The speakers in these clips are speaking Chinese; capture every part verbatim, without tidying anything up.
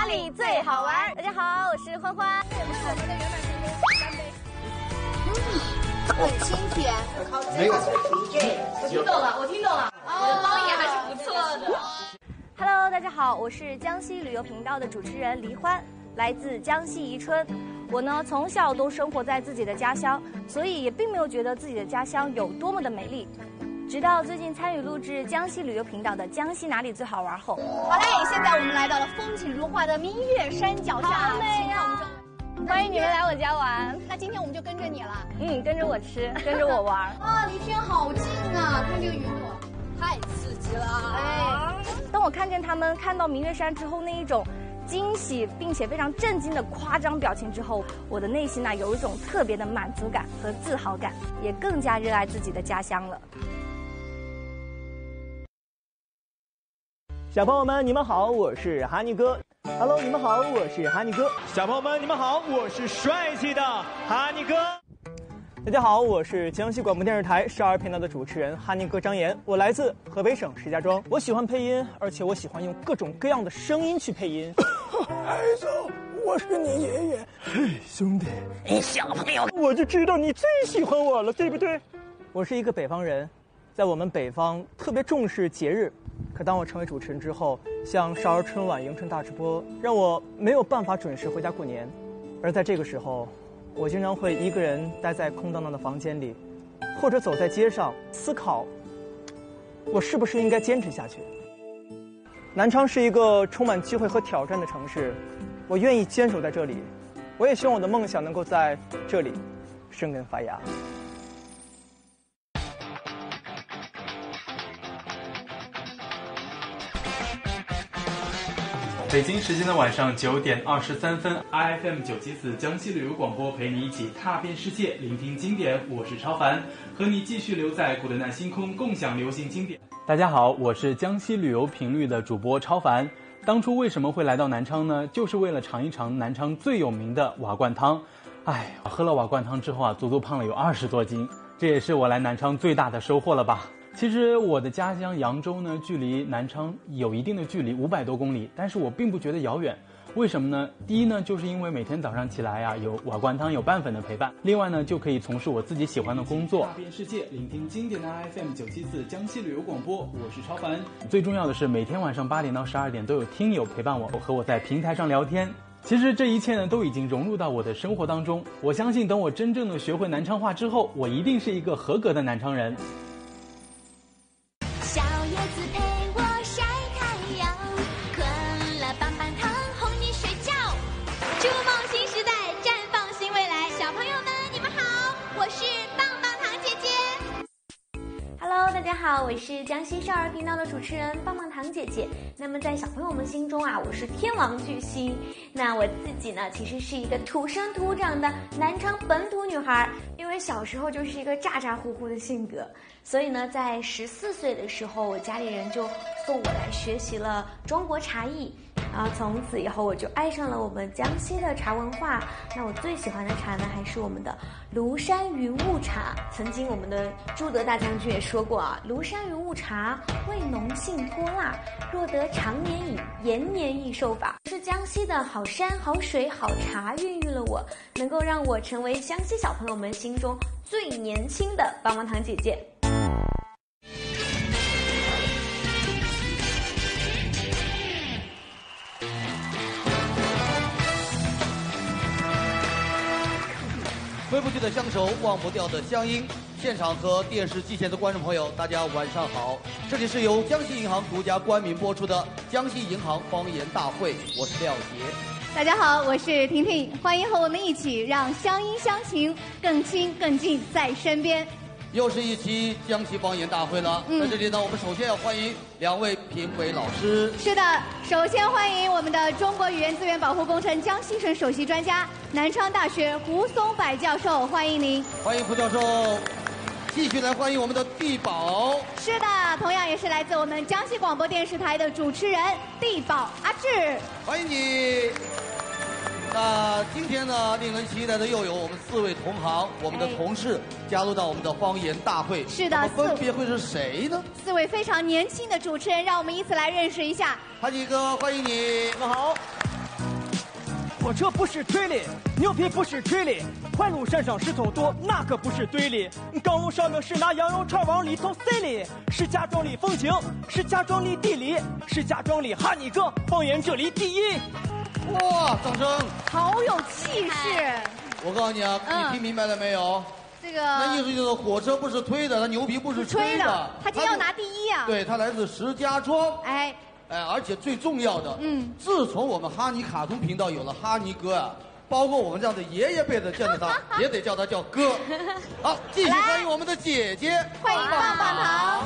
哪里最好玩？大家好，我是欢欢。 我们是我们的圆满成功，干杯！嗯，很清甜， 没有。 我听懂了，我听懂了。哦，方言还是不错的。 Hello， 大家好，我是江西旅游频道的主持人黎欢，来自江西宜春。我呢从小都生活在自己的家乡，所以也并没有觉得自己的家乡有多么的美丽。直到最近参与录制江西旅游频道的《江西哪里最好玩》后， 好嘞，现在我们来到了风景如画的明月山脚下， 好美呀！欢迎你们来我家玩。 那今天我们就跟着你了。 嗯，跟着我吃，跟着我玩。 啊，离天好近啊！看这个云朵，太刺激了。哎， 当我看见他们看到明月山之后那一种惊喜并且非常震惊的夸张表情之后，我的内心呢、啊、有一种特别的满足感和自豪感，也更加热爱自己的家乡了。 小朋友们，你们好，我是哈尼哥。Hello， 你们好，我是哈尼哥。 小朋友们，你们好，我是帅气的哈尼哥。 大家好，我是江西广播电视台少儿频道的主持人哈尼哥张岩，我来自河北省石家庄。我喜欢配音，而且我喜欢用各种各样的声音去配音。孩子，我是你爷爷。嘿，兄弟， 你小朋友， 我就知道你最喜欢我了，对不对？我是一个北方人，在我们北方特别重视节日。可当我成为主持人之后，像少儿春晚、迎春大直播，让我没有办法准时回家过年。而在这个时候，我经常会一个人待在空荡荡的房间里，或者走在街上思考，我是不是应该坚持下去。南昌是一个充满机会和挑战的城市，我愿意坚守在这里，我也希望我的梦想能够在这里生根发芽。 北京时间的晚上九点二十三分 ，I F M 九七四江西旅游广播陪你一起踏遍世界，聆听经典。我是超凡，和你继续留在古德纳星空，共享流行经典。大家好，我是江西旅游频率的主播超凡。当初为什么会来到南昌呢？就是为了尝一尝南昌最有名的瓦罐汤。哎，喝了瓦罐汤之后啊，足足胖了有二十多斤，这也是我来南昌最大的收获了吧。其实我的家乡扬州呢，距离南昌有一定的距离，五百多公里，但是我并不觉得遥远。为什么呢？第一呢，就是因为每天早上起来呀、啊，有瓦罐汤，有拌粉的陪伴；另外呢，就可以从事我自己喜欢的工作。踏遍世界，聆听经典的 I F M 九七四江西旅游广播，我是超凡。最重要的是，每天晚上八点到十二点都有听友陪伴我，和我在平台上聊天。其实这一切呢，都已经融入到我的生活当中。我相信，等我真正的学会南昌话之后，我一定是一个合格的南昌人。 小叶子陪我晒太阳，困了棒棒糖哄你睡觉。筑梦新时代，绽放新未来。小朋友们，你们好，我是棒棒糖姐姐。 Hello， 大家好，我是江西少儿频道的主持人棒棒糖姐姐。那么在小朋友们心中啊，我是天王巨星。那我自己呢，其实是一个土生土长的南昌本土女孩，因为小时候就是一个咋咋呼呼的性格，所以呢，在十四岁的时候，我家里人就送我来学习了中国茶艺。然后从此以后我就爱上了我们江西的茶文化。那我最喜欢的茶呢，还是我们的庐山云雾茶。曾经我们的朱德大将军也说过啊，庐山云雾茶味浓性泼辣，若得常年饮，延年益寿法。是江西的好山好水好茶孕育了我，能够让我成为江西小朋友们心中最年轻的棒棒糖姐姐。 挥不去的相手，忘不掉的乡音。现场和电视机前的观众朋友，大家晚上好！这里是由江西银行独家冠名播出的江西银行方言大会，我是廖杰。 大家好，我是婷婷，欢迎和我们一起让乡音乡情更亲更近在身边。 又是一期江西方言大会了，嗯、在这里呢，我们首先要欢迎两位评委老师。 是的，首先欢迎我们的中国语言资源保护工程江西省首席专家、南昌大学胡松柏教授，欢迎您。 欢迎胡教授。继续来欢迎我们的地宝。 是的，同样也是来自我们江西广播电视台的主持人地宝阿志， 欢迎你。那今天呢，令人期待的又有我们四位同行，我们的同事加入到我们的方言大会。 是的， 分别会是谁呢？ 四位非常年轻的主持人，让我们依次来认识一下。 哈吉哥，欢迎你。 你们好。 火车不是推理，牛皮不是推理，坏路山上石头多，那可不是堆里。钢炉烧饼是拿羊肉串往里头塞里，是家庄里风情，是家庄里地理，是家庄里哈尼哥方言这里第一。 哇，掌声！ 好有气势。 我告诉你啊， 嗯你听明白了没有？ 这个那意思就是火车不是推的，它牛皮不是吹的， 他今天要拿第一啊。 对，它来自石家庄。 哎。 哎，而且最重要的， 嗯， 自从我们哈尼卡通频道有了哈尼哥啊，包括我们这样的爷爷辈的见到他，也得叫他叫哥。好，继续欢迎我们的姐姐， 欢迎棒棒糖。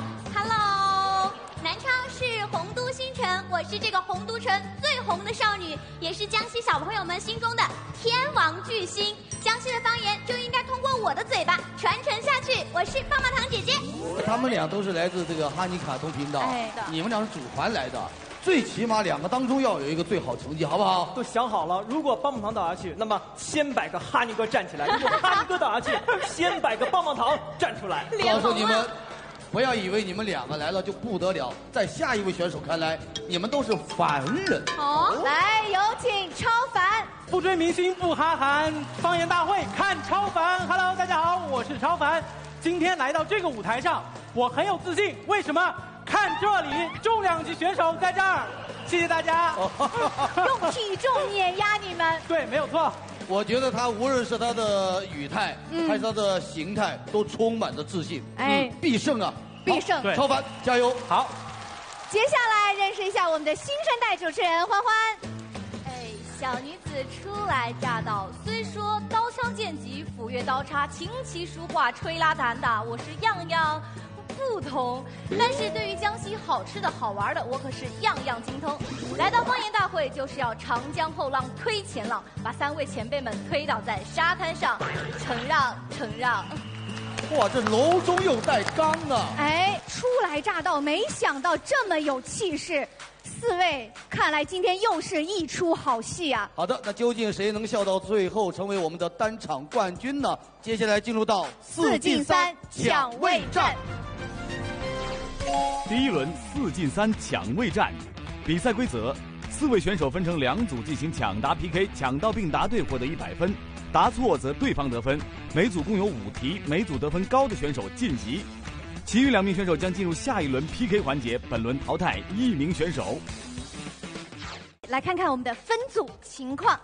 Hello， 南昌是洪都新城，我是这个洪都城最红的少女，也是江西小朋友们心中的天王巨星。江西的方言就应该通过我的嘴巴传承下去。我是棒棒糖姐姐。 他们俩都是来自这个哈尼卡通频道， 哎， 你们俩是组团来的，最起码两个当中要有一个最好成绩，好不好？ 都想好了，如果棒棒糖倒下去，那么千百个哈尼哥站起来；如果哈尼哥倒下去，千百个棒棒糖站出来。 告诉你们，不要以为你们两个来了就不得了，在下一位选手看来，你们都是凡人。 哦，来有请超凡。 不追明星不哈韩，方言大会看超凡。Hello， 大家好，我是超凡。今天来到这个舞台上，我很有自信。为什么？看这里，重量级选手在这儿。谢谢大家。 用体重碾压你们。 对，没有错。 我觉得他无论是他的语态，嗯、还是他的形态，都充满着自信。 哎， 嗯、必胜啊！ 必胜！ 对，超凡，加油！ 好。 接下来认识一下我们的新生代主持人欢欢。 哎，小女子初来乍到，虽说刀枪剑戟斧钺刀叉琴棋书画吹拉弹打，我是样样不同，但是对于江西好吃的好玩的，我可是样样精通。来到方言大会，就是要长江后浪推前浪，把三位前辈们推倒在沙滩上，承让承让。 哇，这楼中又带刚啊！ 哎，初来乍到，没想到这么有气势。四位，看来今天又是一出好戏啊！ 好的，那究竟谁能笑到最后，成为我们的单场冠军呢？接下来进入到四进三抢位战。 第一轮四进三抢位战，比赛规则：四位选手分成两组进行抢答 P K， 抢到并答对获得一百分，答错则对方得分。每组共有五题，每组得分高的选手晋级。其余两名选手将进入下一轮 P K 环节，本轮淘汰一名选手。 来看看我们的分组情况。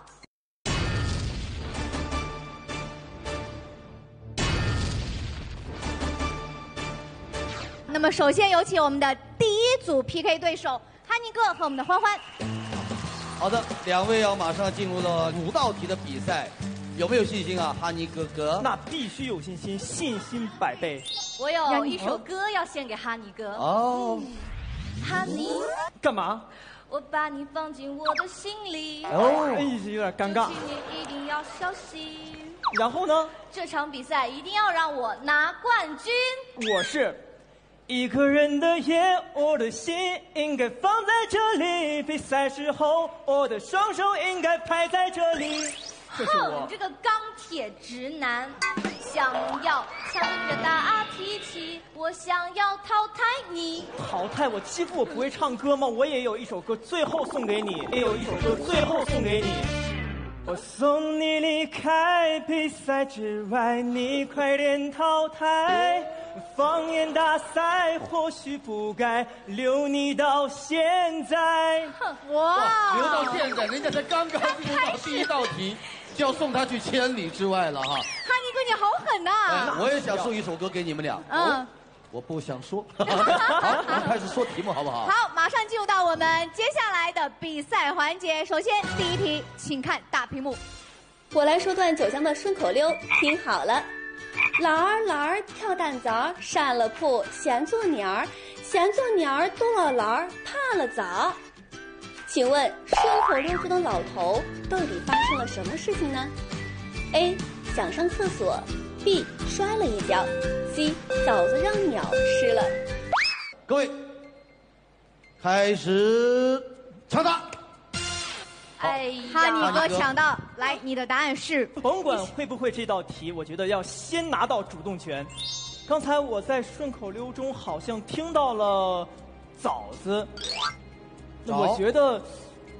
那么首先有请我们的第一组 P K 对手哈尼哥和我们的欢欢。 好的，两位要马上进入了五道题的比赛，有没有信心啊，哈尼哥哥？ 那必须有信心，信心百倍。 我有一首歌要献给哈尼哥。 哦， 哈尼， 干嘛？ 我把你放进我的心里。 哦，哎，有点尴尬。 这几年一定要小心。 然后呢？ 这场比赛一定要让我拿冠军。 我是。一个人的夜，我的心应该放在这里。比赛时候，我的双手应该拍在这里。这是我。 哼，这个钢铁直男，想要强着大提起，我想要淘汰你。 淘汰我？欺负我不会唱歌吗？我也有一首歌，最后送给你。也有一首歌，最后送给你。我送你离开比赛之外，你快点淘汰。方言大赛或许不该留你到现在。 哇， 留到现在，人家才刚刚进入到第一道题，就要送他去千里之外了哈。 哈尼哥，你好狠呐、 啊！我也想送一首歌给你们俩。嗯。哦，我不想说。好，我们开始说题目好不好？ 好，马上进入到我们接下来的比赛环节。首先，第一题，请看大屏幕。 我来说段九江的顺口溜，听好了。老儿老儿跳蛋枣儿，上了铺闲做鸟儿，闲做鸟儿多了老儿怕了早。请问顺口溜中的老头到底发生了什么事情呢 ？A. 想上厕所 ，B. 摔了一跤 ，C. 枣子让鸟吃了。 各位，开始抢答。 哎呀， 哈尼哥抢到，来，你的答案是？ 甭管会不会这道题，我觉得要先拿到主动权。刚才我在顺口溜中好像听到了枣子，我觉得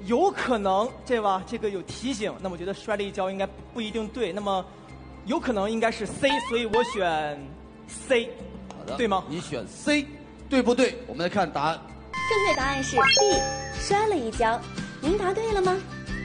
有可能这吧，这个有提醒。那么我觉得摔了一跤应该不一定对，那么有可能应该是 C， 所以我选 C。 好的， 对吗？ 你选 C， 对不对？我们来看答案。 正确答案是 B， 摔了一跤。您答对了吗？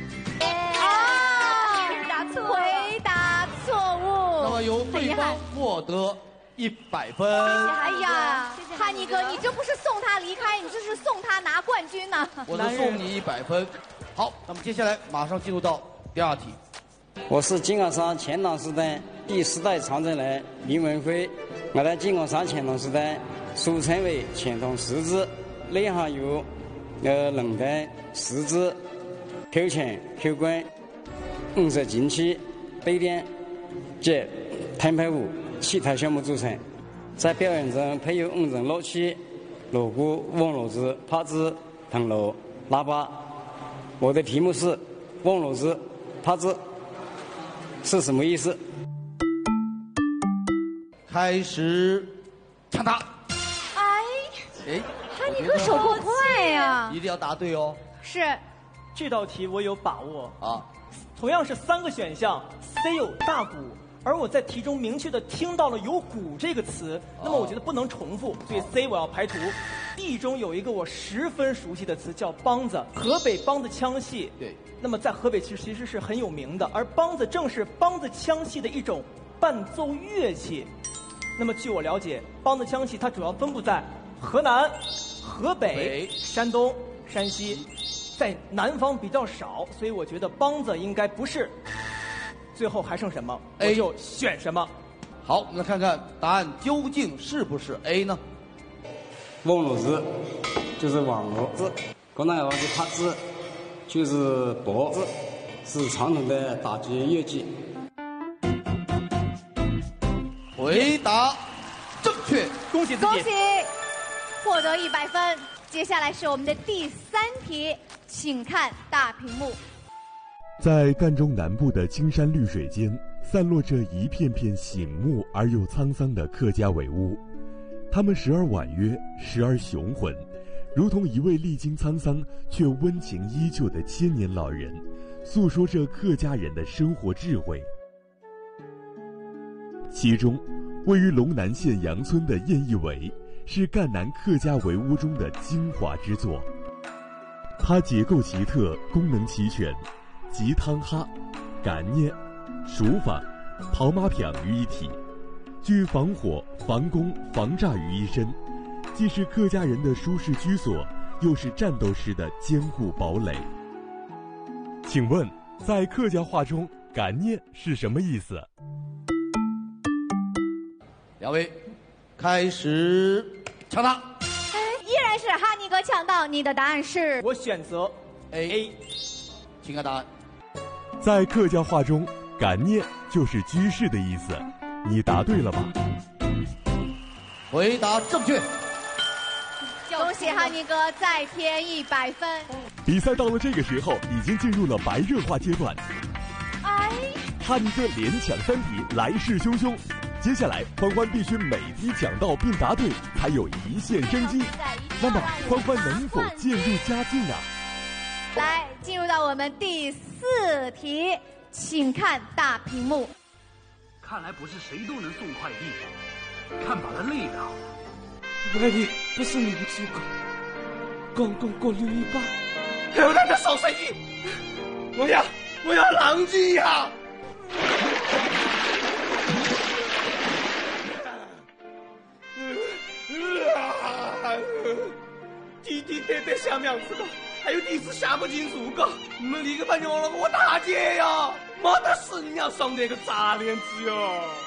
啊， 答错了， 回答错误。 那么由对方获得一百分。 哎呀，哈尼哥，你这不是送他离开，你这是送他拿冠军呢。 我能送你一百分。好，那么接下来马上进入到第二题。 我是金鳌山钱塘时代第四代传承人林文辉。我在金鳌山钱塘时代俗称为钱塘十字，内含有呃龙灯、十字、口钱、口棍、五色金器、北点及腾排舞其他项目组成。在表演中配有五种乐器：锣鼓、网络子、拍子、铜锣、喇叭。我的题目是网络子、拍子是什么意思？ 开始抢答。 哎， 哎， 哈尼哥手够快呀！ 一定要答对哦。 是， 这道题我有把握啊。 同样是三个选项 ，C 有大鼓，而我在题中明确的听到了有鼓这个词，那么我觉得不能重复，所以 C 我要排除。D 中有一个我十分熟悉的词叫梆子，河北梆子腔戏。 对。 那么在河北其实其实是很有名的，而梆子正是梆子腔戏的一种伴奏乐器。那么据我了解，梆子腔戏它主要分布在河南、河北、 北山东、山西，在南方比较少，所以我觉得梆子应该不是。最后还剩什么？我就选什么。 好，我们来看看答案究竟是不是 A 呢？ 网络子就是网络子，广东话的拍子就是钹子，是传统的打击乐器。 回答正确， 恭喜自己！ 恭喜，获得一百分。接下来是我们的第三题，请看大屏幕。 在赣州南部的青山绿水间，散落着一片片醒目而又沧桑的客家伟屋。他们时而婉约，时而雄浑，如同一位历经沧桑却温情依旧的千年老人，诉说着客家人的生活智慧。其中，位于龙南县杨村的燕翼围是赣南客家围屋中的精华之作。它结构奇特，功能齐全，集汤哈、擀捏、书法、跑马票于一体，具防火、防攻、防炸于一身，既是客家人的舒适居所，又是战斗时的坚固堡垒。请问，在客家话中，擀捏是什么意思？ 两位，开始抢答。 哎，依然是哈尼哥抢到，你的答案是？ 我选择 A， 请看答案。 在客家话中，擀捏就是居士的意思，你答对了吧？ 回答正确。 恭喜哈尼哥再添一百分。 比赛到了这个时候，已经进入了白热化阶段。 哎， 哈尼哥连抢三题，来势汹汹。接下来，欢欢必须每题抢到并答对，才有一线生机。那么，欢欢能否渐入佳境啊？ 来，进入到我们第四题，请看大屏幕。 看来不是谁都能送快递，看把他累的。 快递不是你们足够，刚刚过六一八， 还有那个小生意，我要我要浪迹呀！地地铁在下面子的，还有地是下不进入的，你们立刻把牛了我大姐呀！妈的是你要上那个杂脸子哟！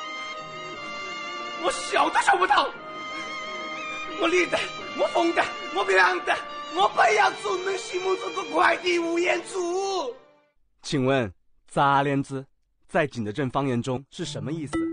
我想都想不到，我立的，我疯的，我凉的，我不要做你们心目中的快递吴彦祖。 请问“杂脸子”在景德镇方言中是什么意思？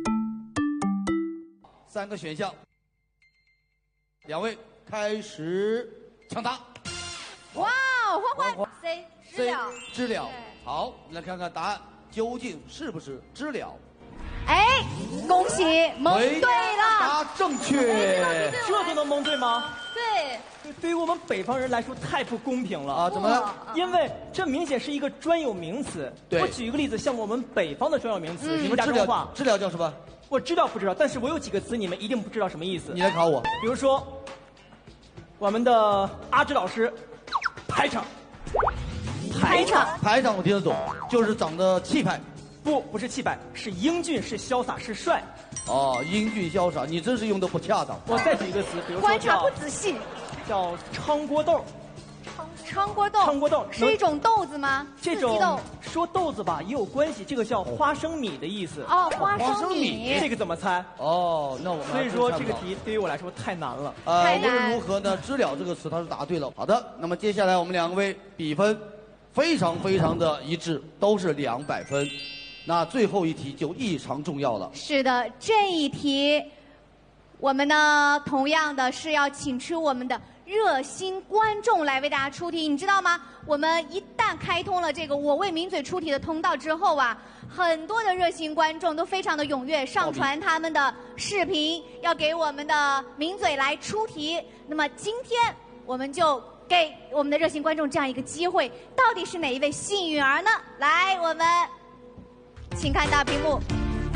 三个选项，两位开始抢答。 哇，欢欢 C 知了， 知了。好，我们来看看答案究竟是不是知了。 哎，恭喜蒙对了， 答正确。 这都能蒙对吗？ 对。 对于我们北方人来说太不公平了啊！怎么了？ 因为这明显是一个专有名词。 对， 我举一个例子，像我们北方的专有名词， 嗯、 你们家中话， 知了叫什么？ 我知道不知道，但是我有几个词你们一定不知道什么意思。 你来考我。 比如说，我们的阿芝老师，排场。 排场， 排场我听得懂，就是长得气派。 不，不是气派，是英俊，是潇洒，是帅。 哦，英俊潇洒，你真是用的不恰当。 我再举一个词，比如说观察不仔细， 叫昌锅豆。 昌锅豆， 昌锅豆是一种豆子吗？ 这种说豆子吧也有关系，这个叫花生米的意思。 哦，花生米， 这个怎么猜？ 哦，那我们所以说这个题对于我来说太难了。 呃，无论如何呢，知了这个词它是答对了。好的，那么接下来我们两位比分非常非常的一致，都是两百分。那最后一题就异常重要了。 是的，这一题，我们呢同样的是要请出我们的热心观众来为大家出题，你知道吗？我们一旦开通了这个我为名嘴出题的通道之后啊，很多的热心观众都非常的踊跃上传他们的视频，要给我们的名嘴来出题。那么今天我们就给我们的热心观众这样一个机会，到底是哪一位幸运儿呢？来，我们请看大屏幕。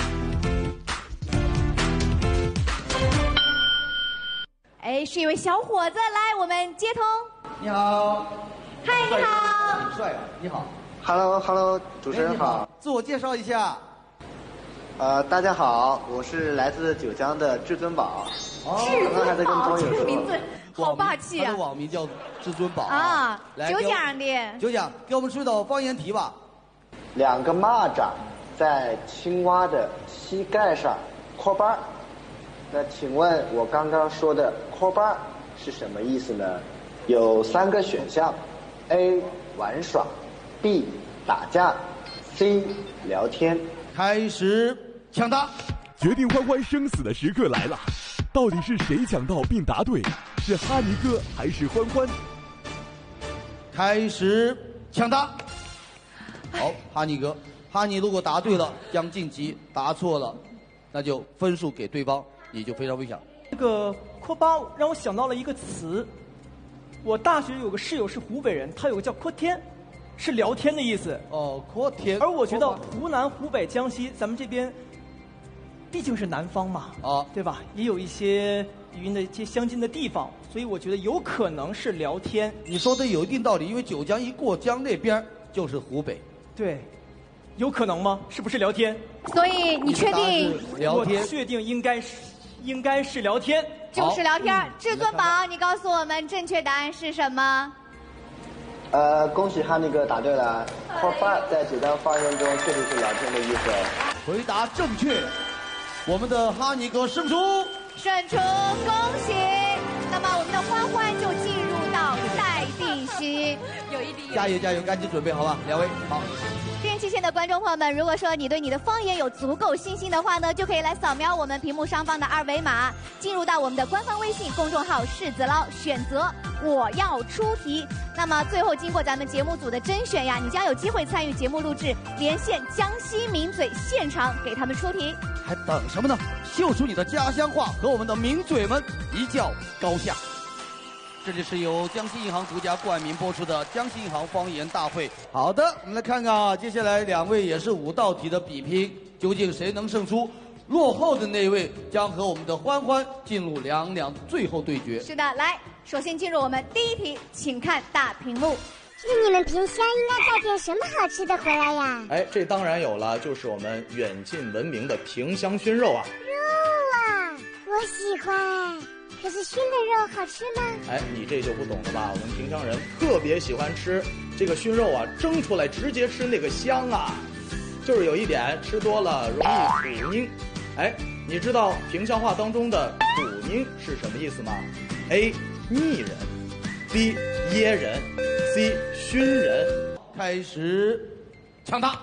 哎，是一位小伙子，来，我们接通。 你好。 嗨，你好。 很帅啊，你好。 Hello Hello， 主持人好。 自我介绍一下。 呃，大家好，我是来自九江的至尊宝。 哦，至尊宝，这个名字好霸气啊！ 他的网名叫至尊宝啊。九江的。 九江，给我们出一道方言题吧。 两个蚂蚱在青蛙的膝盖上扩瓣儿。那请问我刚刚说的扩瓣儿是什么意思呢？有三个选项 ：A 玩耍 ，B 打架 ，C 聊天。 开始抢答， 决定欢欢生死的时刻来了，到底是谁抢到并答对？是哈尼哥还是欢欢？ 开始抢答。好，哈尼哥，哈尼如果答对了将晋级，答错了，那就分数给对方。也就非常危险。 这个扩巴让我想到了一个词，我大学有个室友是湖北人，他有个叫扩天，是聊天的意思。 哦，扩天。 而我觉得湖南、湖北、江西，咱们这边毕竟是南方嘛， 啊， 对吧？也有一些语音的一些相近的地方，所以我觉得有可能是聊天。 你说的有一定道理，因为九江一过江那边就是湖北。 对。有可能吗？是不是聊天？ 所以你确定？ 聊天。 我确定应该是。应该是聊天， 就是聊天。至尊宝，你告诉我们正确答案是什么？ 呃，恭喜哈尼哥答对了。扩瓣在九江方言中确实是聊天的意思。 回答正确，我们的哈尼哥胜出。 胜出，恭喜！那么我们的欢欢就进入到待定席，有一点。 加油加油，赶紧准备好吧，两位好。 电器线的观众朋友们，如果说你对你的方言有足够信心的话呢，就可以来扫描我们屏幕上方的二维码，进入到我们的官方微信公众号柿子捞，选择我要出题。那么最后经过咱们节目组的甄选呀，你将有机会参与节目录制，连线江西名嘴现场给他们出题。 还等什么呢？秀出你的家乡话，和我们的名嘴们一较高下。这里是由江西银行独家冠名播出的江西银行方言大会。好的，我们来看看啊，接下来两位也是五道题的比拼，究竟谁能胜出？落后的那位将和我们的欢欢进入两两最后对决。 是的，来，首先进入我们第一题，请看大屏幕。 那你们萍乡应该带点什么好吃的回来呀？ 哎，这当然有了，就是我们远近闻名的萍乡熏肉啊。 肉啊，我喜欢。可是熏的肉好吃吗？ 哎，你这就不懂了吧？我们萍乡人特别喜欢吃这个熏肉啊，蒸出来直接吃那个香啊。就是有一点，吃多了容易苦ninh。哎，你知道萍乡话当中的苦ninh是什么意思吗 ？A. 腻人 ，B. 噎人 ，C. 熏人。 开始抢答。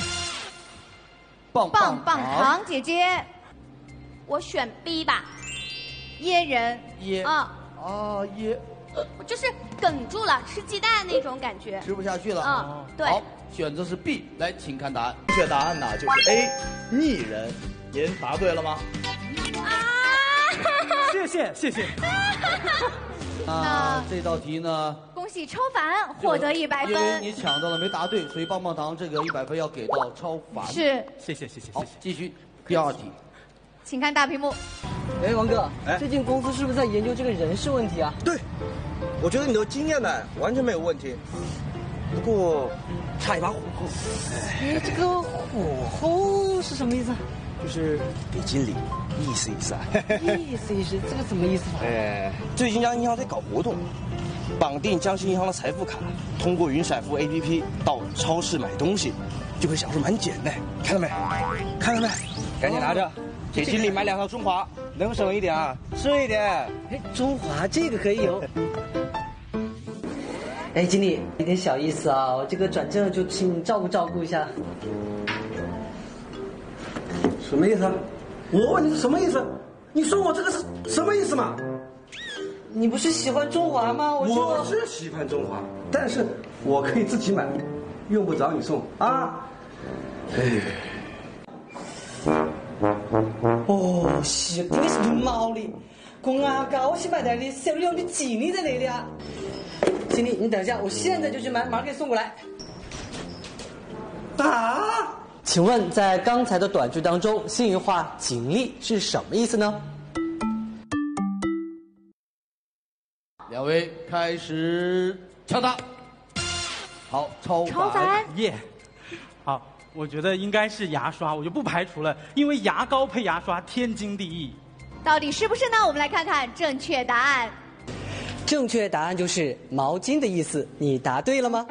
棒棒棒糖姐姐， 我选 B 吧。 噎人， 噎啊啊噎， 就是哽住了，吃鸡蛋那种感觉， 吃不下去了。 嗯，对。 好，选择是 B， 来，请看答案。 正确答案呢就是 A， 腻人。您答对了吗？ 啊！ 谢谢谢谢。 那这道题呢？ 恭喜超凡获得一百分。 因为你抢到了没答对，所以棒棒糖这个一百分要给到超凡。 是， 谢谢谢谢。 好，继续第二题， 请看大屏幕。 哎，王哥， 哎， 最近公司是不是在研究这个人事问题啊？ 对，我觉得你的经验呢完全没有问题，不过差一把火候。 哎，这个火候是什么意思？ 就是给经理意思意思啊。 意思意思，这个什么意思啊？ 哎，最近江银行在搞活动，绑定江西银行的财富卡，通过云闪付 A P P 到超市买东西，就会享受满减呢。看到没？看到没？赶紧拿着，给经理买两套中华，能省一点啊，省一点。 哎，中华这个可以有。哎，经理，有点小意思啊，我这个转正就请你照顾照顾一下。 什么意思？我问你是什么意思？你说我这个是什么意思嘛？ 你不是喜欢中华吗？我我是喜欢中华，但是我可以自己买，用不着你送啊。哎。 哦，是，真的是有毛的。公安高兴买的，你手里有你经理在那里啊。经理，你等一下，我现在就去买，马上给你送过来。啊？请问，在刚才的短句当中，新语化“警力”是什么意思呢？ 两位开始抢答。好，超凡。 超凡耶！好，我觉得应该是牙刷，我就不排除了，因为牙膏配牙刷天经地义。 到底是不是呢？我们来看看正确答案。 正确答案就是毛巾的意思，你答对了吗？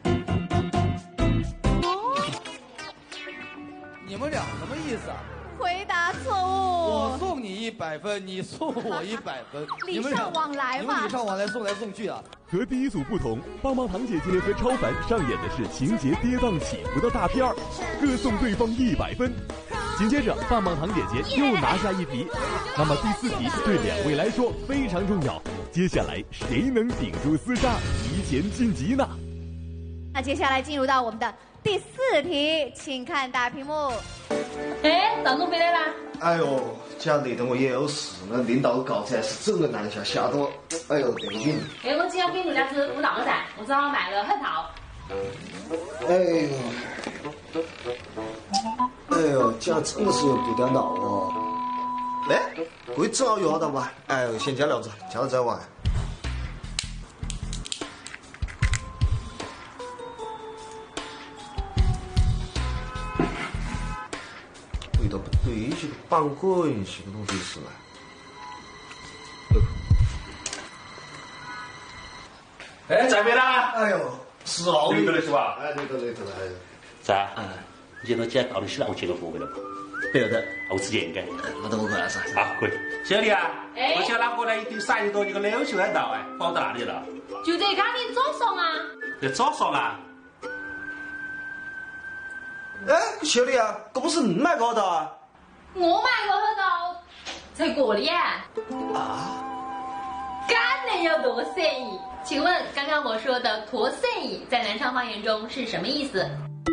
你们俩什么意思啊？ 回答错误。 我送你一百分，你送我一百分， 礼尚往来嘛。 你们礼尚往来，送来送去啊。 和第一组不同，棒棒糖姐姐和超凡上演的是情节跌宕起伏的大片儿，各送对方一百分。紧接着，棒棒糖姐姐又拿下一题。那么第四题对两位来说非常重要，接下来谁能顶住厮杀，提前晋级呢？ 那接下来进入到我们的第四题，请看大屏幕。 哎，赵总回来啦！ 哎呦，讲得等我也有事，那领导搞出来是整个南下，吓得我，哎呦得劲。 哎，我今天给陆家子舞蹈的噻，我正好买了很套。 哎呦，哎呦，讲真的是有不点闹哦。哎，贵正好用到吧？哎呦，先加料子，加了再玩。味道不对，这个绑混，这个东西是来。 哎，在没啦？ 哎呦，是哦， 对头了是吧？ 哎，对头对头了，哎。 在，嗯，你今天今天到底是让我接个活回来不？对的，我直接应该。 那等我过来噻。 啊，可以。小李啊， 哎， 我想拿过来一顶三十多一个柳袖在道哎，放到哪里了？ 就在刚你早上啊。 在早上啊。 哎，小李啊，这不是你买高的啊？ 我买过很多，才过的呀。 啊？ 干能有多生意？请问刚刚我说的“托生意”在南昌方言中是什么意思？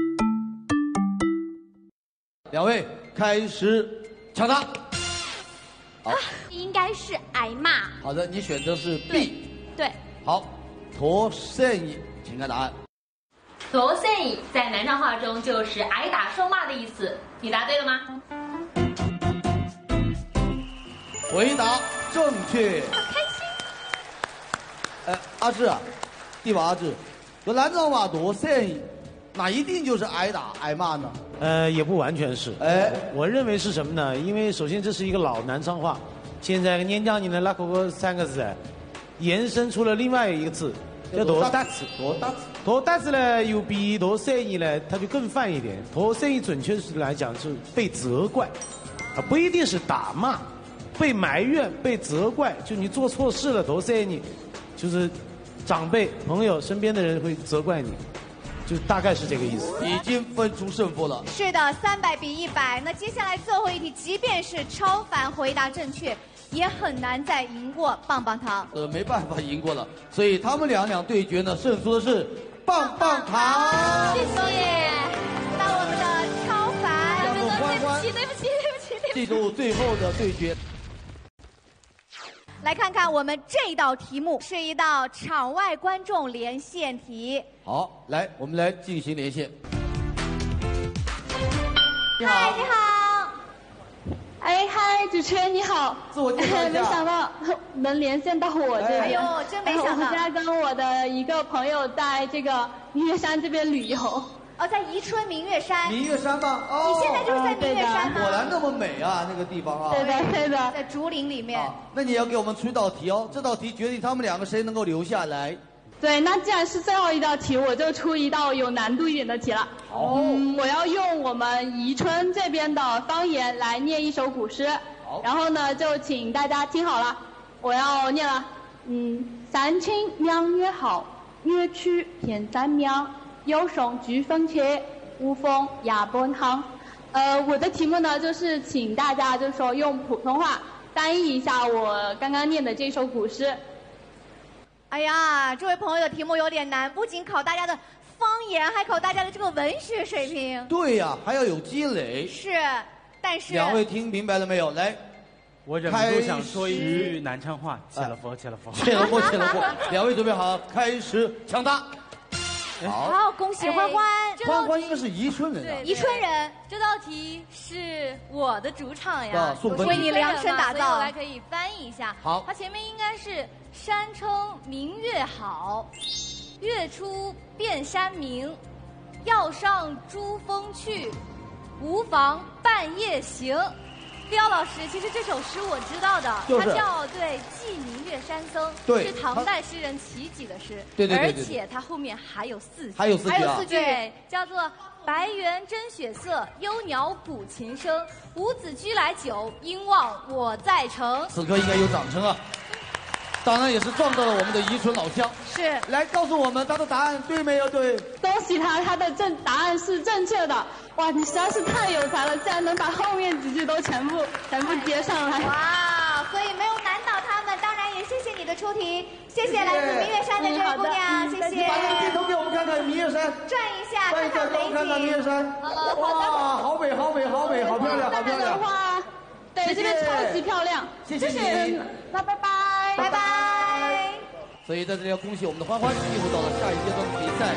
两位开始抢答。好， 应该是挨骂。 好的，你选择是 B。 对。 好，托生意，请看答案。 托生意在南昌话中就是挨打受骂的意思，你答对了吗？ 回答正确。 好开心。 哎，阿志啊，弟娃阿志，这南昌话托生意，那一定就是挨打挨骂呢？ 呃，也不完全是。 哎， 我认为是什么呢？因为首先这是一个老南昌话，现在年江人的那个三个字，延伸出了另外一个字，叫多大字。 多大字。 多大字呢，又比多生意呢，它就更泛一点。多生意准确来讲是被责怪，啊，不一定是打骂，被埋怨、被责怪，就你做错事了，多生意，就是长辈、朋友、身边的人会责怪你。就大概是这个意思， 已经分出胜负了。 是的，三百比一百。那接下来最后一题，即便是超凡回答正确，也很难再赢过棒棒糖。 呃，没办法赢过了，所以他们两两对决呢，胜出的是棒棒糖。 谢谢。那我们的超凡， 让我们欢欢对不起，对不起，对不起，对不起。 进入最后的对决。 来看看我们这道题目是一道场外观众连线题。 好，来，我们来进行连线。你好， 嗨，你好。哎嗨，主持人你好。 自我介绍一下。 没想到能连线到我这边。 哎呦，真没想到。 我现在跟我的一个朋友在这个明月山这边旅游。 哦，在宜春明月山。 明月山吗？哦。 你现在就是在明月山吗？ 果然那么美啊，那个地方啊。 对的，对的。 在竹林里面。 那你要给我们出一道题哦，这道题决定他们两个谁能够留下来。 对，那既然是最后一道题，我就出一道有难度一点的题了。 好， 嗯，我要用我们宜春这边的方言来念一首古诗。好，然后呢，就请大家听好了，我要念了。嗯，三清娘曰好，乐曲偏三妙，有颂俱风切，无风压本行。呃，我的题目呢，就是请大家就是说用普通话翻译一下我刚刚念的这首古诗。 哎呀，这位朋友的题目有点难，不仅考大家的方言，还考大家的这个文学水平。 对呀、啊，还要有积累。 是，但是两位听明白了没有？来， 我忍不住想说一句南昌话：切了佛，切了佛， 切了佛，切了佛。两位准备好，开始抢答。 好，好，恭喜欢欢。 欢欢应该是宜春人啊， 宜春人。 这道题是我的主场呀， 我为你量身打造， 所以我来可以翻译一下。 好， 它前面应该是山称明月好，月出遍山明，要上珠峰去，无妨半夜行。刁老师，其实这首诗我知道的， 就是、 它叫对《寄明月山僧》，是唐代诗人齐己的诗， 对对对对对， 而且它后面还有四句， 还有四句、啊， 还有四句，对，叫做白猿真雪色，幽鸟古琴声，伍子居来久，应望我在城。 此刻应该有掌声啊！当然也是撞到了我们的宜春老乡。 是， 来告诉我们他的答案对没有对？ 恭喜他，他的正答案是正确的。哇，你实在是太有才了，竟然能把后面几句都全部全部接上来。 哇，所以没有难倒他们，当然也谢谢你的出题，谢谢来自明月山的这位姑娘，谢谢。 把那个镜头给我们看看明月山， 转一下， 转一下，给我们看看明月山。哇，好美，好美，好美，好漂亮，好漂亮。 哇，对，这边超级漂亮。 谢谢你。 那拜拜， 拜拜。 所以在这里要恭喜我们的欢欢进入到了下一阶段的比赛。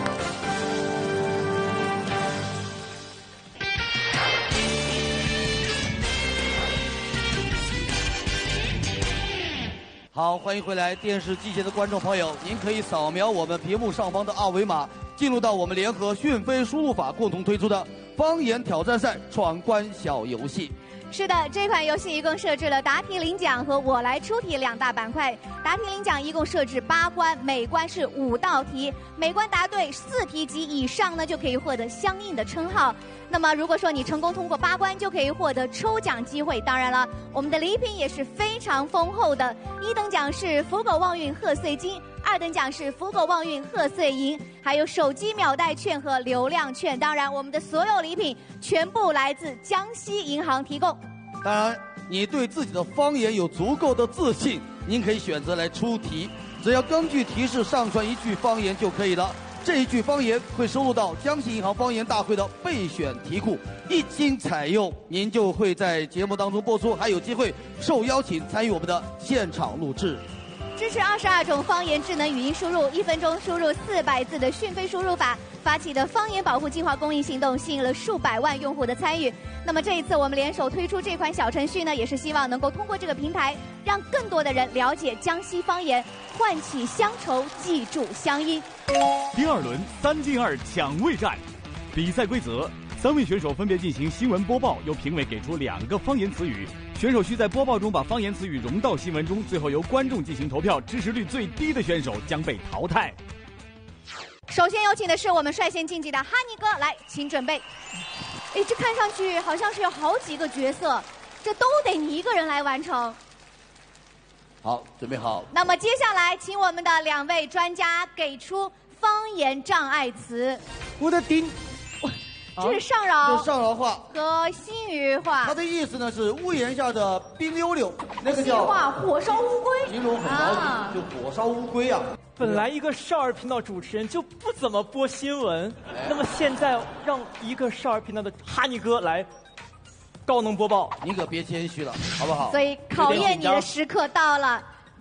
好，欢迎回来电视机前的观众朋友，您可以扫描我们屏幕上方的二维码，进入到我们联合讯飞输入法共同推出的方言挑战赛闯关小游戏。 是的，这款游戏一共设置了答题领奖和我来出题两大板块。答题领奖一共设置八关，每关是五道题，每关答对四题及以上呢，就可以获得相应的称号。那么如果说你成功通过八关，就可以获得抽奖机会。当然了，我们的礼品也是非常丰厚的。一等奖是福狗旺运贺岁金，二等奖是福狗旺运贺岁银，还有手机秒带券和流量券。当然，我们的所有礼品全部来自江西银行提供。 当然，你对自己的方言有足够的自信，您可以选择来出题，只要根据提示上传一句方言就可以了。这一句方言会收录到江西银行方言大会的备选题库，一经采用，您就会在节目当中播出，还有机会受邀请参与我们的现场录制。 支持二十二种方言智能语音输入，一分钟输入四百字的讯飞输入法发起的方言保护计划公益行动，吸引了数百万用户的参与。那么这一次我们联手推出这款小程序呢，也是希望能够通过这个平台，让更多的人了解江西方言，唤起乡愁，记住乡音。 第二轮三进二抢位战，比赛规则：三位选手分别进行新闻播报，由评委给出两个方言词语，选手需在播报中把方言词语融到新闻中，最后由观众进行投票，支持率最低的选手将被淘汰。 首先有请的是我们率先晋级的哈尼哥，来，请准备。哎，这看上去好像是有好几个角色，这都得你一个人来完成。 好，准备好。 那么接下来，请我们的两位专家给出方言障碍词。 我的顶， 这是上饶， 这是上饶话和新余话。 它的意思呢是屋檐下的冰溜溜，那个叫新话火烧乌龟， 形容很高级，就火烧乌龟啊。 本来一个少儿频道主持人就不怎么播新闻，那么现在让一个少儿频道的哈尼哥来高能播报， 你可别谦虚了，好不好？ 所以考验你的时刻到了，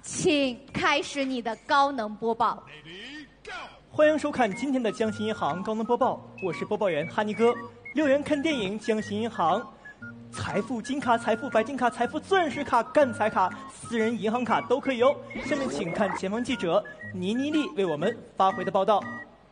请开始你的高能播报。 欢迎收看今天的江西银行高能播报，我是播报员哈尼哥。六元看电影，江西银行。财富金卡、财富白金卡、财富钻石卡、干财卡、私人银行卡都可以哦。下面请看前方记者倪妮丽为我们发回的报道。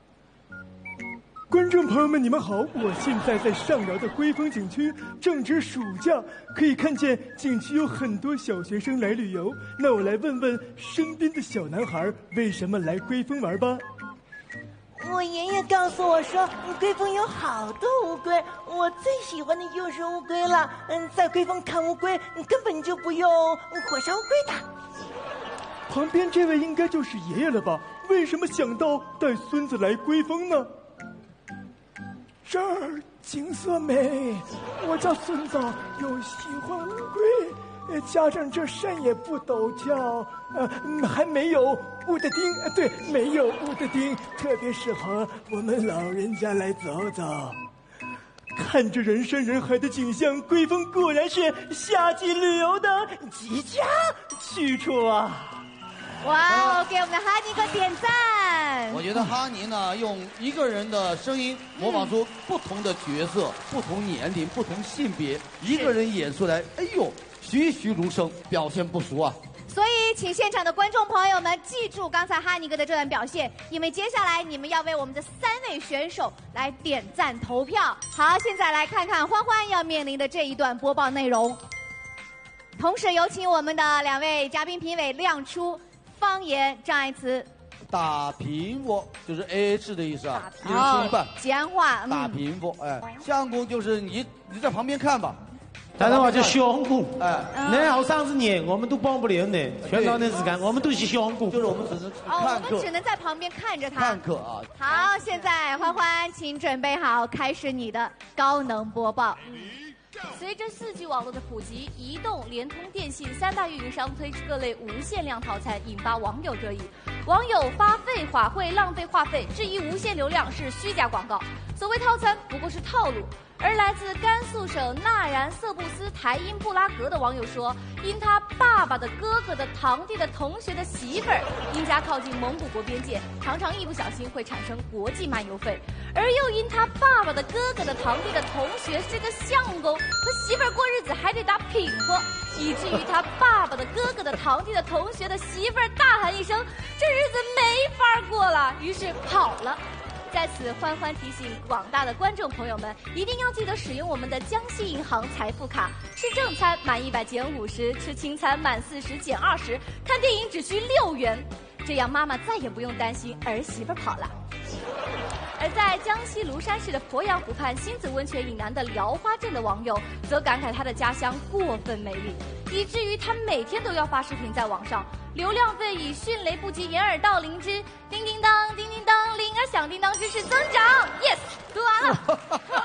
观众朋友们，你们好！我现在在上饶的龟峰景区，正值暑假，可以看见景区有很多小学生来旅游。那我来问问身边的小男孩，为什么来龟峰玩吧？ 我爷爷告诉我说，龟峰有好多乌龟，我最喜欢的就是乌龟了。嗯，在龟峰看乌龟，根本就不用火烧乌龟的。 旁边这位应该就是爷爷了吧？为什么想到带孙子来龟峰呢？ 这儿景色美，我家孙子又喜欢乌龟，加上这山也不陡峭，呃，还没有乌的丁，呃，对，没有乌的丁，特别适合我们老人家来走走。 看着人山人海的景象，龟峰果然是夏季旅游的极佳去处啊！ 哇哦，给我们的哈尼哥点赞！ 我觉得哈尼呢，用一个人的声音模仿出不同的角色、不同年龄、不同性别，一个人演出来，哎呦，栩栩如生，表现不俗啊！ 所以，请现场的观众朋友们记住刚才哈尼哥的这段表现，因为接下来你们要为我们的三位选手来点赞投票。好，现在来看看欢欢要面临的这一段播报内容。同时有请我们的两位嘉宾评委亮出方言障碍词。 打平我就是 A A 制的意思啊，一人出一半。 吉安话。 打平我，哎，相公就是你，你在旁边看吧。 但是话叫相公，哎，那后生子年我们都帮不了呢，全当那时间我们都是相公， 就是我们只是哦，我们只能在旁边看着他。 看客啊。 好，现在欢欢，请准备好，开始你的高能播报。 随着四 G 网络的普及，移动、联通、电信三大运营商推出各类无限量套餐，引发网友热议。网友发废话会浪费话费，质疑无限流量是虚假广告。所谓套餐不过是套路。而来自甘肃省纳然色布斯台因布拉格的网友说，因他爸爸的哥哥的堂弟的同学的媳妇儿因家靠近蒙古国边界，常常一不小心会产生国际漫游费，而又因他爸爸的哥哥的堂弟的同学是个相公，和媳妇儿过日子还得打平货，以至于他爸爸的哥哥的堂弟的同学的媳妇儿大喊一声，这日子没法过了，于是跑了。在此，欢欢提醒广大的观众朋友们，一定要记得使用我们的江西银行财富卡，吃正餐满一百减五十，吃轻餐满四十减二十，看电影只需六元，这样妈妈再也不用担心儿媳妇跑了。而在江西庐山市的鄱阳湖畔星子温泉以南的辽花镇的网友，则感慨他的家乡过分美丽，以至于他每天都要发视频在网上，流量费以迅雷不及掩耳盗铃之叮叮当叮叮当铃儿响叮当之势增长。Yes， 读完了。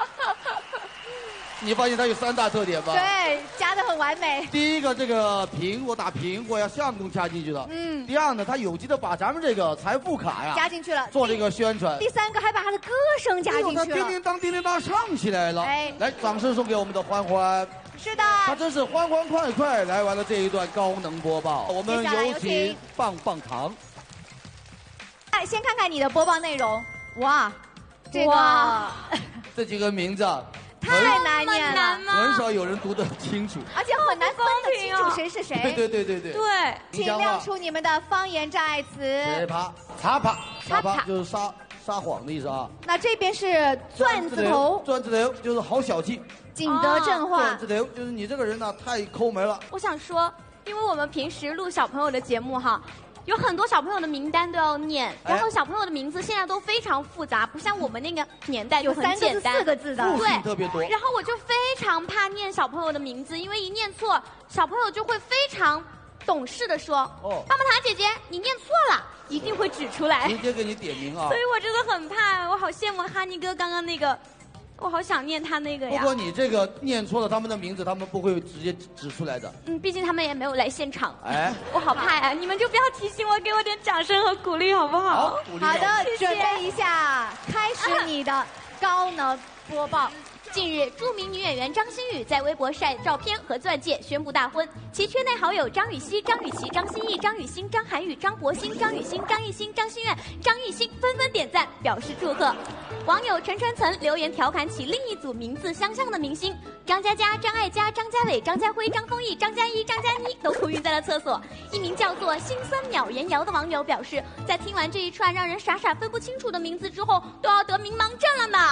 你发现它有三大特点吧？ 对，加得很完美。 第一个，这个苹果打苹果要相公加进去的。嗯。第二呢，他有机的把咱们这个财富卡呀加进去了， 做这个宣传。 第三个还把他的歌声加进去了。 叮叮当叮叮当唱起来了。哎，来，掌声送给我们的欢欢。 是的。 他真是欢欢快快来完了这一段高能播报。我们有请棒棒糖。 来，先看看你的播报内容。哇，这个这几个名字。 太难念了， 很少有人读得清楚， 而且很难分得清楚谁是谁。 对对对对对。 对，请亮出你们的方言障碍词。 擦啪，擦啪，擦啪就是撒撒谎的意思啊。 那这边是钻字头， 钻字头就是好小气。 景德镇话。 钻字头就是你这个人呢太抠门了。 我想说，因为我们平时录小朋友的节目哈。有很多小朋友的名单都要念，然后小朋友的名字现在都非常复杂，不像我们那个年代就很简单， 有三个字、四个字的， 对， 特别多。 然后我就非常怕念小朋友的名字，因为一念错，小朋友就会非常懂事的说：“哦，棒棒糖姐姐，你念错了。”一定会指出来。 直接给你点名啊！ 所以我真的很怕，我好羡慕哈尼哥刚刚那个。我好想念他那个呀！ 不过你这个念错了他们的名字，他们不会直接指出来的。 嗯，毕竟他们也没有来现场。 哎， 我好怕呀！你们就不要提醒我，给我点掌声和鼓励，好不好？ 好， 好的，准备一下，开始你的高能播报。 近日，著名女演员张馨予在微博晒照片和钻戒，宣布大婚。其圈内好友张雨绮、张雨绮、张歆艺、张雨欣、张涵予、张博鑫、张雨欣、张艺兴、张馨月、张艺兴纷纷点赞表示祝贺。网友陈川曾留言调侃起另一组名字相像的明星张嘉佳、张艾嘉、张家伟、张家辉、张丰毅、张嘉译、张嘉倪都哭晕在了厕所。一名叫做心酸秒言瑶的网友表示，在听完这一串让人傻傻分不清楚的名字之后，都要得迷茫症了呢。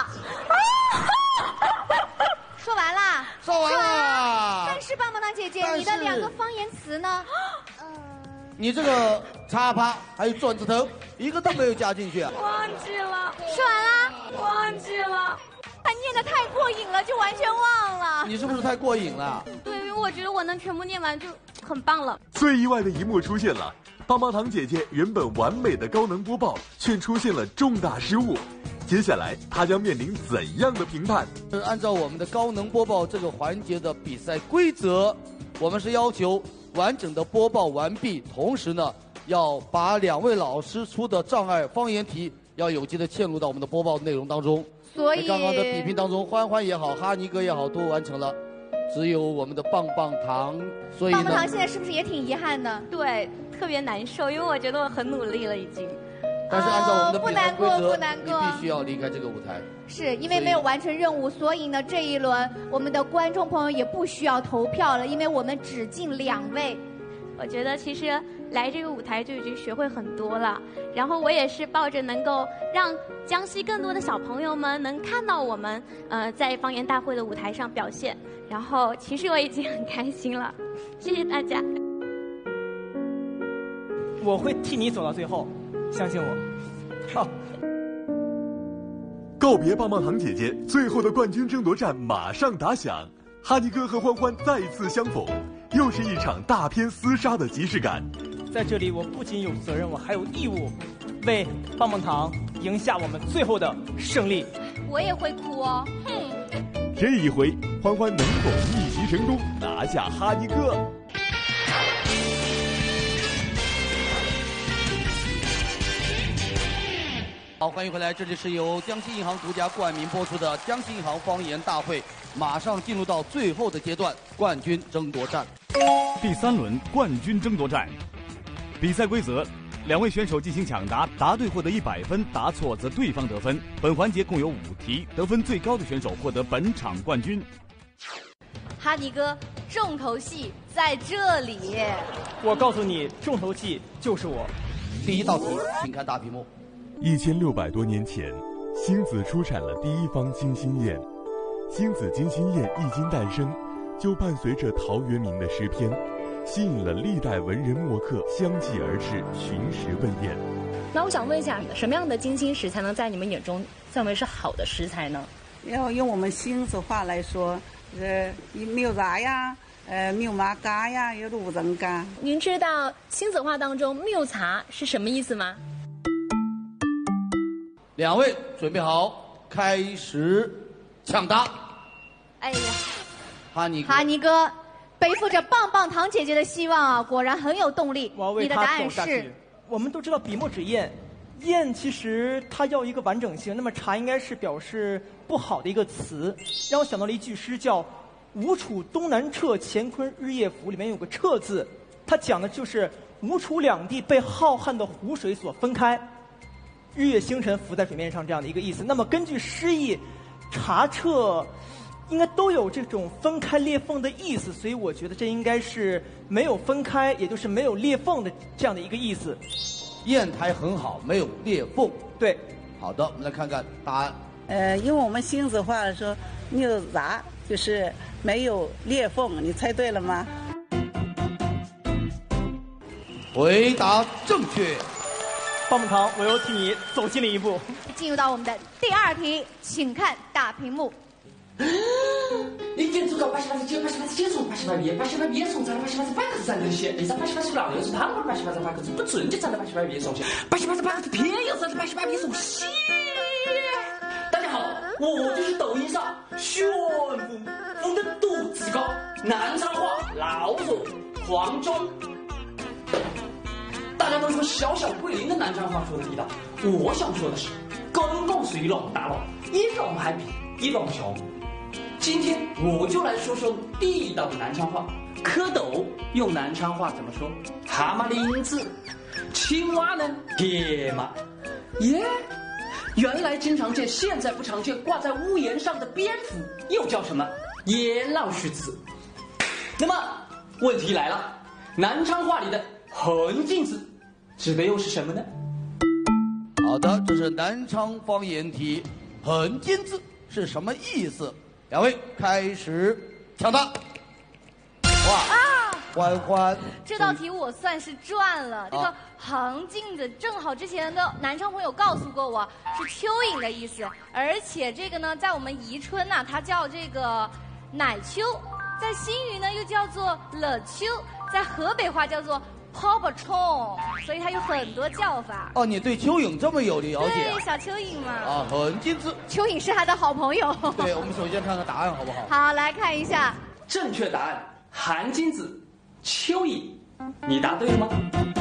说完啦， 说完啦。 但是棒棒糖姐姐，你的两个方言词呢？ 你这个插趴还有转子头，一个都没有加进去啊！ 忘记了，说完啦，忘记了。 他念的太过瘾了，就完全忘了。 你是不是太过瘾了？ 对，因为我觉得我能全部念完就很棒了。 最意外的一幕出现了，棒棒糖姐姐原本完美的高能播报，却出现了重大失误。接下来她将面临怎样的评判？ 按照我们的高能播报这个环节的比赛规则，我们是要求完整的播报完毕，同时呢，要把两位老师出的障碍方言题要有机的嵌入到我们的播报内容当中。 所以刚刚的比拼当中，欢欢也好，哈尼哥也好，都完成了，只有我们的棒棒糖。所以呢， 棒棒糖现在是不是也挺遗憾的？ 对，特别难受，因为我觉得我很努力了已经。 但是按照我们的比赛规则， 不难过， 你必须要离开这个舞台。 是因为没有完成任务，所以呢，这一轮我们的观众朋友也不需要投票了，因为我们只进两位。 我觉得其实来这个舞台就已经学会很多了，然后我也是抱着能够让江西更多的小朋友们能看到我们呃在方言大会的舞台上表现，然后其实我已经很开心了，谢谢大家。 我会替你走到最后，相信我。好。 告别棒棒糖姐姐，最后的冠军争夺战马上打响，哈尼哥和欢欢再次相逢，又是一场大片厮杀的即视感。 在这里，我不仅有责任，我还有义务，为棒棒糖赢下我们最后的胜利。 我也会哭哦，哼。 这一回，欢欢能否逆袭成功，拿下哈尼哥？ 好，欢迎回来，这里是由江西银行独家冠名播出的江西银行方言大会，马上进入到最后的阶段，冠军争夺战。 第三轮冠军争夺战，比赛规则：两位选手进行抢答，答对获得一百分，答错则对方得分。本环节共有五题，得分最高的选手获得本场冠军。 哈尼哥，重头戏在这里。 我告诉你，重头戏就是我。 第一道题，请看大屏幕。 一千六百多年前，星子出产了第一方金星宴。星子金星宴一经诞生，就伴随着陶渊明的诗篇，吸引了历代文人墨客相继而至，寻食问宴。 那我想问一下，什么样的金星食才能在你们眼中算为是好的食材呢？ 要用我们星子话来说，呃，牛杂呀，呃，牛麻嘎呀，有路人嘎。 您知道星子话当中“谬茶”是什么意思吗？ 两位准备好，开始抢答。 哎呀， 哈尼哈尼哥背负着棒棒糖姐姐的希望啊，果然很有动力。 我要为你的答他案是走下去。我们都知道笔墨纸砚，砚其实它要一个完整性，那么茶应该是表示不好的一个词，让我想到了一句诗叫“吴楚东南坼，乾坤日夜浮”，里面有个“坼”字，它讲的就是吴楚两地被浩瀚的湖水所分开，日月星辰浮在水面上这样的一个意思。那么根据诗意，茶坼应该都有这种分开裂缝的意思，所以我觉得这应该是没有分开，也就是没有裂缝的这样的一个意思。 砚台很好，没有裂缝。 对， 好的，我们来看看答案。 呃，用我们星子话说，牛杂就是没有裂缝，你猜对了吗？ 回答正确。 棒棒糖，我又替你走近了一步。 进入到我们的第二题，请看大屏幕。 你点这个八十八十九、八十八十九从八十八页，八十八页从咱的八十八十八个字才能写，那张八十八十六又是他们的八十八十八个字不准就站在八十八页上写，八十八十八个字偏要站在八十八页上写。大家好，我就是抖音上炫富富的肚子高，南昌话老手黄忠。大家都说小小桂林的南昌话说的地道，我想说的是，公共水龙大了，一龙还比一龙穷。 今天我就来说说地道的南昌话。蝌蚪用南昌话怎么说？蛤蟆林子。青蛙呢？爹妈。耶，原来经常见，现在不常见，挂在屋檐上的蝙蝠又叫什么？野老鼠子。那么问题来了，南昌话里的横镜子指的又是什么呢？ 好的，这是南昌方言题，横镜子是什么意思？两位开始抢答。哇！ 啊， 欢欢， 这道题我算是赚了。这个横镜子正好之前的南昌朋友告诉过我是蚯蚓的意思，而且这个呢，在我们宜春呐、啊，它叫这个奶丘，在新余呢又叫做了丘，在河北话叫做泡泡虫，所以它有很多叫法。 哦，你对蚯蚓这么有了解、啊？ 对，小蚯蚓嘛。 啊，横镜子。 蚯蚓是他的好朋友。 对，我们首先看看答案好不好？ 好，来看一下， 正确答案韩金子，蚯蚓，你答对了吗？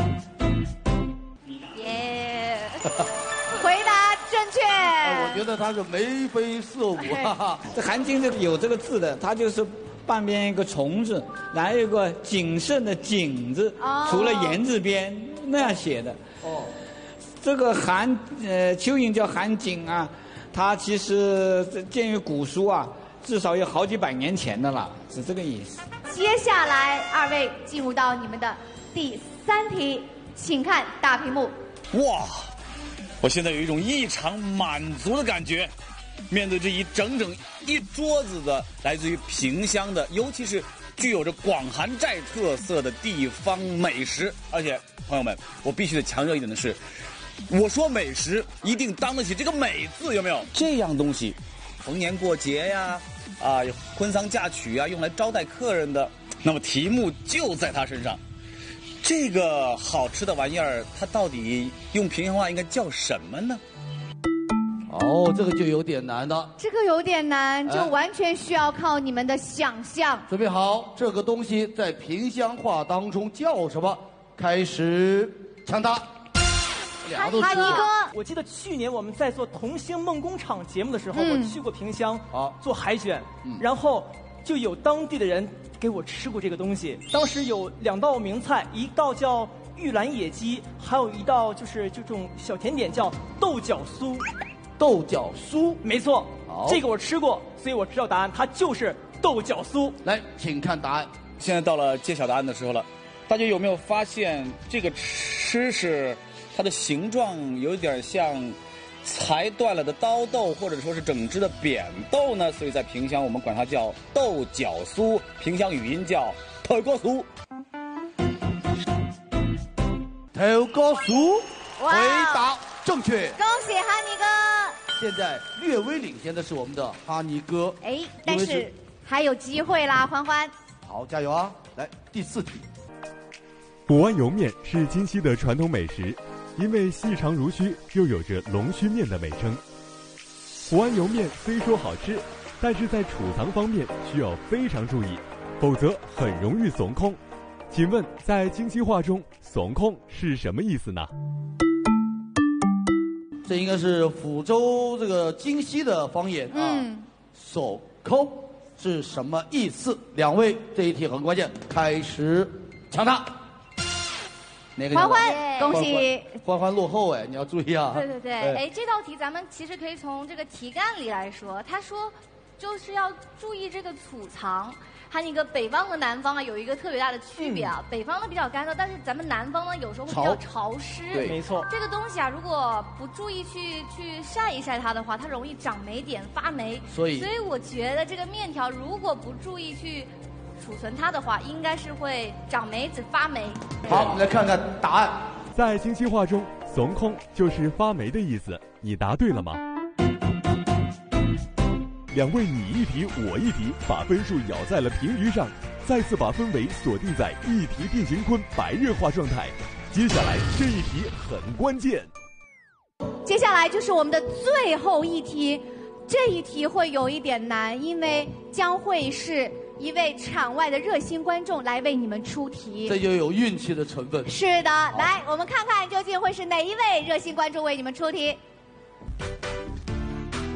耶，回答正确。 啊、我觉得他是眉飞色舞啊。 这韩金子有这个字的，它就是半边一个虫字，然后有个谨慎的谨字， 哦、 除了言字边那样写的。 哦， 这个韩呃蚯蚓叫韩锦啊，它其实鉴于古书啊，至少有好几百年前的了，是这个意思。 接下来二位进入到你们的第三题，请看大屏幕。 哇，我现在有一种异常满足的感觉。面对这一整整一桌子的来自于萍乡的，尤其是具有着广寒寨特色的地方美食，而且朋友们，我必须得强调一点的是，我说美食一定当得起这个美字，有没有？这样东西，逢年过节呀，啊，婚丧嫁娶啊，用来招待客人的，那么题目就在他身上。这个好吃的玩意儿，它到底用萍乡话应该叫什么呢？ 哦，这个就有点难了。 这个有点难，就完全需要靠你们的想象。 准备好，这个东西在萍乡话当中叫什么？开始抢答。 哈尼哥， 我记得去年我们在做童星梦工厂节目的时候， 嗯、 我去过萍乡啊做海选， 嗯、 然后就有当地的人给我吃过这个东西。当时有两道名菜，一道叫玉兰野鸡，还有一道就是这种小甜点叫豆角酥。 豆角酥， 没错，这个我吃过，所以我知道答案，它就是豆角酥。 来，请看答案。 现在到了揭晓答案的时候了，大家有没有发现这个吃食，它的形状有点像裁断了的刀豆，或者说是整只的扁豆呢？所以在萍乡我们管它叫豆角酥，萍乡语音叫头角酥。 头角酥，回答正确。 恭喜哈尼哥。 现在略微领先的是我们的哈尼哥， 哎，但是还有机会啦，欢欢。 好，加油啊！来，第四题。 古湾油面是金溪的传统美食，因为细长如须，又有着龙须面的美称。古湾油面虽说好吃，但是在储藏方面需要非常注意，否则很容易怂空。请问，在金溪话中，怂空是什么意思呢？ 这应该是抚州这个金溪的方言啊。 嗯， 手空是什么意思？两位这一题很关键，开始抢答。哪个？ 欢欢，恭喜！ 欢欢落后哎，你要注意啊。 对对对，哎，哎这道题咱们其实可以从这个题干里来说，他说就是要注意这个储藏。它那个北方和南方啊有一个特别大的区别啊，嗯、北方呢比较干燥，但是咱们南方呢有时候会比较潮湿。 对，没错。 这个东西啊，如果不注意去去晒一晒它的话，它容易长霉点、发霉。 所以， 所以我觉得这个面条如果不注意去储存它的话，应该是会长霉子、发霉。 好，我们来看看答案。 在金溪话中，怂空就是发霉的意思，你答对了吗？两位你一题我一题，把分数咬在了平局上，再次把氛围锁定在一题定乾坤白热化状态。接下来这一题很关键， 接下来就是我们的最后一题，这一题会有一点难，因为将会是一位场外的热心观众来为你们出题， 这就有运气的成分。 是的，来，我们看看究竟会是哪一位热心观众为你们出题。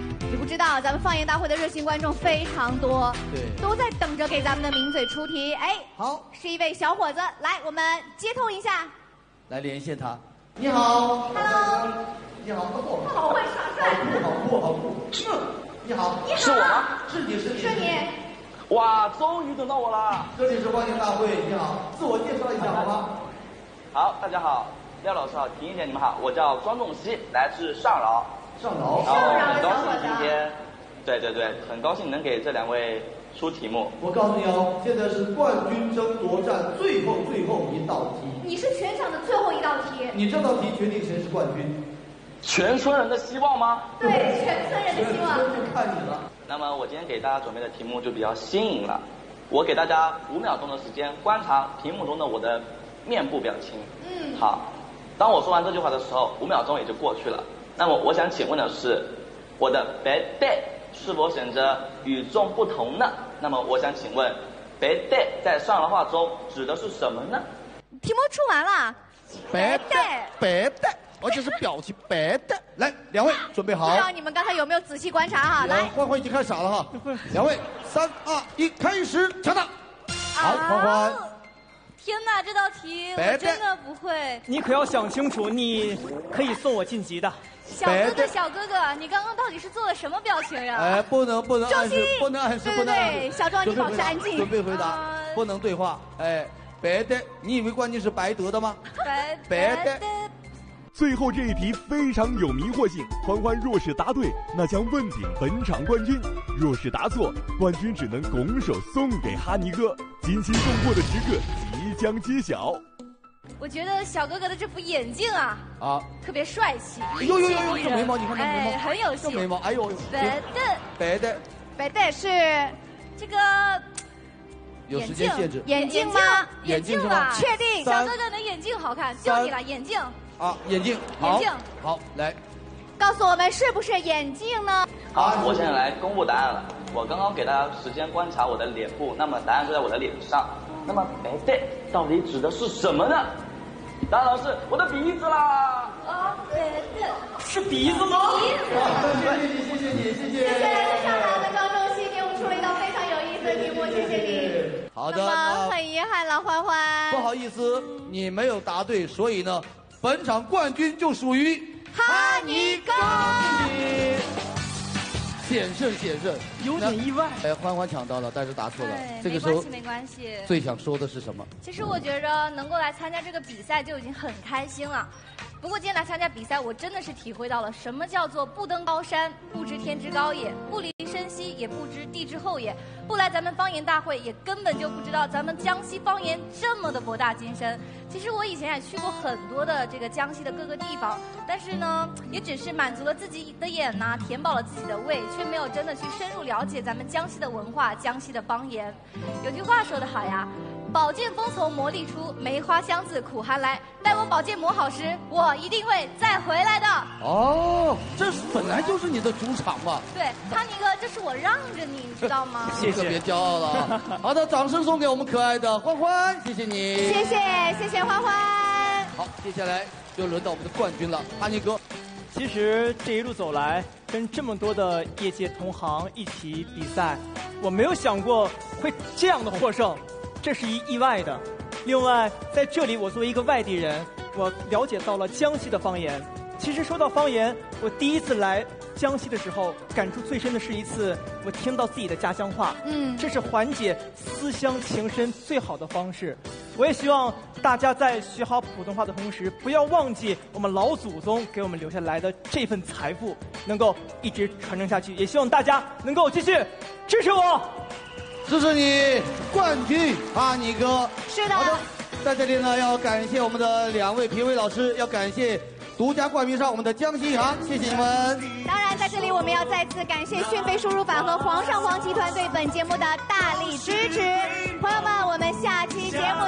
不知道，咱们方言大会的热心观众非常多， 对， 都在等着给咱们的名嘴出题。哎， 好， 是一位小伙子，来，我们接通一下。 来连线他。你好 ，Hello， 你好， 他好会耍帅， 好酷，好酷。你好， 你好， 是我吗？ 是你是你是你。 哇，终于等到我了！ 这里是方言大会，你好，自我介绍一下好吗？ 好，大家好，廖老师好，婷婷姐你们好，我叫庄仲熙，来自上饶。 上饶。 然后很高兴今天，对对对，很高兴能给这两位出题目。 我告诉你哦，现在是冠军争夺战最后最后一道题。 你是全场的最后一道题。 你这道题决定谁是冠军。 全村人的希望吗？ 对，全村人的希望。 全村就看你了。 那么我今天给大家准备的题目就比较新颖了，我给大家五秒钟的时间观察屏幕中的我的面部表情。 嗯。 好，当我说完这句话的时候，五秒钟也就过去了。那么我想请问的是，我的白带是否显得与众不同呢？那么我想请问，白带在上饶话中指的是什么呢？ 题目出完了。 白带，白带。而且是表情白的，来，两位准备好。 不知道你们刚才有没有仔细观察哈？来， 欢欢已经看傻了哈。两位，三二一，开始，抢答。好，欢欢。 天哪，这道题我真的不会。 你可要想清楚，你可以送我晋级的。 小哥哥，小哥哥，你刚刚到底是做了什么表情呀？ 哎，不能不能暗示，不能暗示，不能暗示。 对，小庄你保持安静。 准备回答，不能对话。哎，白的，你以为冠军是白得的吗？ 白白的。 最后这一题非常有迷惑性，欢欢若是答对，那将问鼎本场冠军；若是答错，冠军只能拱手送给哈尼哥。金星送货的时刻即将揭晓。 我觉得小哥哥的这副眼镜啊， 啊， 特别帅气。 呦呦呦呦，这眉毛，你看这眉毛， 哎，很有型。 这眉毛，哎呦， 白的， 白的， 白的是这个。 有时间限制。 眼镜吗？ 眼镜吧， 确定。 小哥哥的眼镜好看，就你了，眼镜。 啊，眼镜， 眼镜， 好，来， 告诉我们是不是眼镜呢？ 好，我现在来公布答案了。我刚刚给大家时间观察我的脸部，那么答案就在我的脸上。那么白带到底指的是什么呢？当然是我的鼻子啦！ 啊，白带是鼻子吗？ 鼻子。 谢谢你，谢谢你，谢谢。 谢谢来自上海的庄仲熙给我们出了一道非常有意思的题目，谢谢你。 好的， 那么很遗憾了，欢欢。 不好意思，你没有答对，所以呢。本场冠军就属于哈尼哥， 险胜险胜， 有点意外。 哎，欢欢抢到了，但是答错了。这个时候没关系，没关系。 最想说的是什么？ 其实我觉着能够来参加这个比赛就已经很开心了。不过今天来参加比赛，我真的是体会到了什么叫做不登高山，不知天之高也；不离深溪，也不知地之厚也；不来咱们方言大会，也根本就不知道咱们江西方言这么的博大精深。其实我以前也去过很多的这个江西的各个地方，但是呢，也只是满足了自己的眼呐、啊，填饱了自己的胃，却没有真的去深入了解咱们江西的文化、江西的方言。有句话说得好呀。宝剑锋从磨砺出，梅花香自苦寒来。待我宝剑磨好时，我一定会再回来的。 哦，这本来就是你的主场嘛。 对，哈尼哥，这是我让着你，你知道吗？ 谢谢，别骄傲了啊！好的，掌声送给我们可爱的欢欢，谢谢你。 谢谢，谢谢欢欢。 好，接下来就轮到我们的冠军了，哈尼哥。 其实这一路走来，跟这么多的业界同行一起比赛，我没有想过会这样的获胜。这是一意外的。另外，在这里我作为一个外地人，我了解到了江西的方言。其实说到方言，我第一次来江西的时候，感触最深的是一次我听到自己的家乡话。 嗯， 这是缓解思乡情深最好的方式。我也希望大家在学好普通话的同时，不要忘记我们老祖宗给我们留下来的这份财富，能够一直传承下去。也希望大家能够继续支持我。 支持你，冠军哈尼哥。 是的。 好的，在这里呢，要感谢我们的两位评委老师，要感谢独家冠名商我们的江西银行，谢谢你们。 当然，在这里我们要再次感谢讯飞输入法和煌上煌集团对本节目的大力支持。朋友们，我们下期节目